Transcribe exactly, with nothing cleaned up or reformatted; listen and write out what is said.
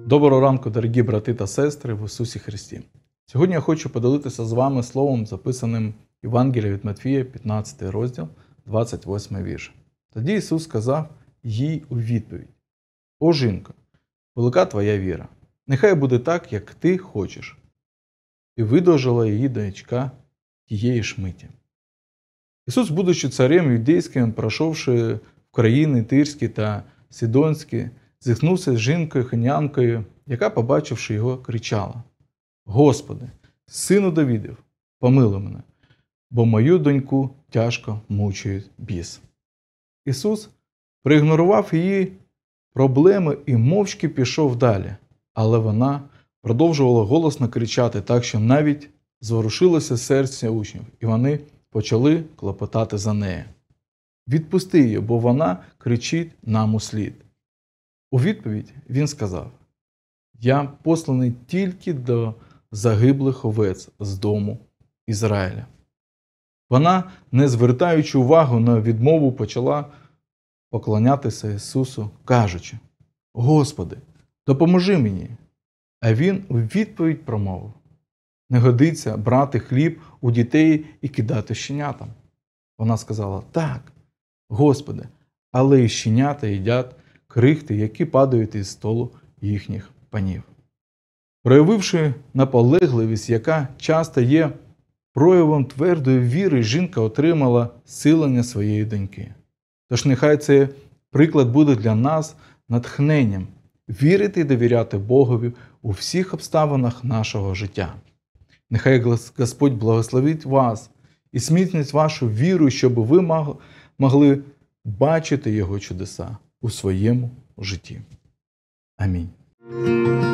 Доброго ранку, дорогі брати та сестри в Ісусі Христі. Сьогодні я хочу поділитися з вами словом, записаним Євангелія від Матвія, п'ятнадцятий розділ, двадцять восьмий вірш. Тоді Ісус сказав їй у відповідь: «О, жінко, велика твоя віра, нехай буде так, як ти хочеш». І видовжила її дочка тієї ж миті. Ісус, будучи царем юдейським, пройшовши в країни Тирські та Сидонські, зіткнувся з жінкою-ханянкою, яка, побачивши його, кричала: «Господи, сину Давидів, помилуй мене, бо мою доньку тяжко мучить біс». Ісус проігнорував її проблеми і мовчки пішов далі, але вона продовжувала голосно кричати так, що навіть зворушилося серце учнів, і вони почали клопотати за нею: «Відпусти її, бо вона кричить нам услід». У відповідь він сказав: «Я посланий тільки до загиблих овець з дому Ізраїля». Вона, не звертаючи увагу на відмову, почала поклонятися Ісусу, кажучи: «Господи, допоможи мені». А Він у відповідь промовив: «Не годиться брати хліб у дітей і кидати щенятам». Вона сказала: «Так, Господи, але і щенята їдять крихти, які падають із столу їхніх панів». Проявивши наполегливість, яка часто є проявом твердої віри, жінка отримала зцілення своєї доньки. Тож нехай цей приклад буде для нас натхненням вірити і довіряти Богові у всіх обставинах нашого життя. Нехай Господь благословить вас і зміцнить вашу віру, щоб ви могли бачити Його чудеса у своєму житті. Амінь.